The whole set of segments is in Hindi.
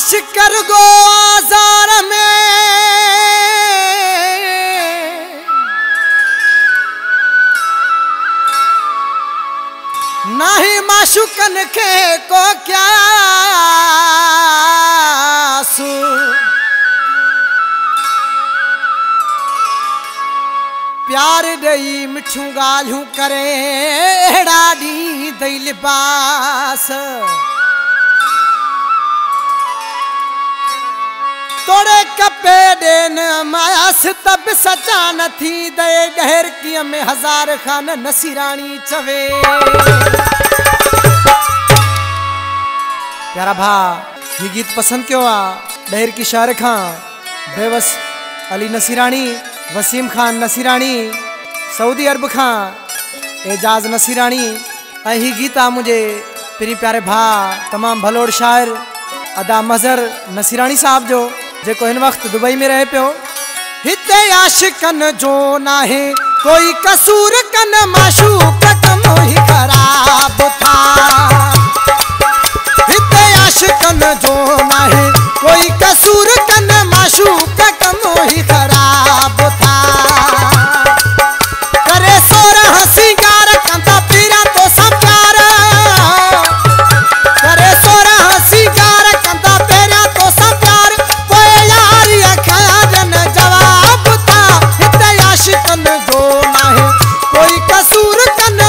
आशिकर गो आजार में नहीं माशुकन के को क्या सू प्यार दई मिठू गालू करे ॾाढी दई लिबास तोड़े कपे देन मायास तब सचा न थी दे गहर की में हजार खान नसीरानी चवे प्यारा भा ये गीत पसंद क्यों आ डहर की शायर खां बेवस अली नसीरानी वसीम खान नसीरानी सऊदी अरब खां एजाज नसीरानी यही गीता मुझे प्री प्यारे भा तमाम भलोड़ शायर अदा मजहर नसीरानी साहब जो जेको इन वक्त दुबई में रहे पियो हिते आशिकन जो नाहे कोई कसूर कन माशूक कम ही खराब था हिते आशिकन जो नाहे कोई कसूर कन माशूक कम ही खराब था करे सोरा सिंगार कंता पीरा तो सब प्यार करे सोरा सिंगार कंता पीरा तो सब प्यार कोई यारी अखाजन जवाब था हिते आशिकन जो नाहे कोई कसूर कन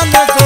जान